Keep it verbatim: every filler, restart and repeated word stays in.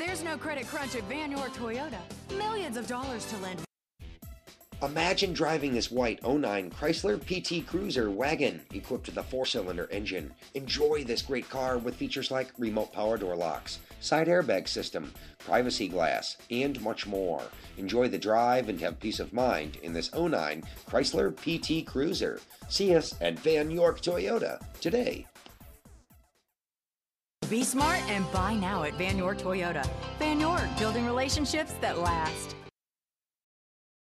There's no credit crunch at Vann York Toyota. Millions of dollars to lend. Imagine driving this white oh nine Chrysler P T Cruiser wagon equipped with a four-cylinder engine. Enjoy this great car with features like remote power door locks, side airbag system, privacy glass, and much more. Enjoy the drive and have peace of mind in this oh nine Chrysler P T Cruiser. See us at Vann York Toyota today. Be smart and buy now at Vann York Toyota. Vann York, building relationships that last.